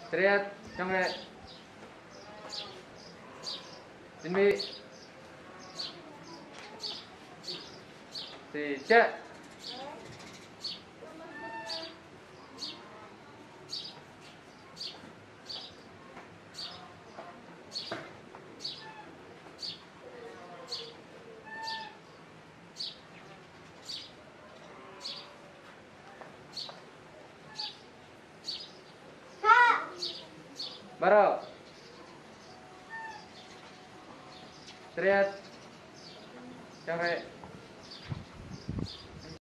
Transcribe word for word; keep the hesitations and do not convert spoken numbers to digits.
Teriak, congek. Chuẩn bị. Siap. Baro. Teriak. Congek.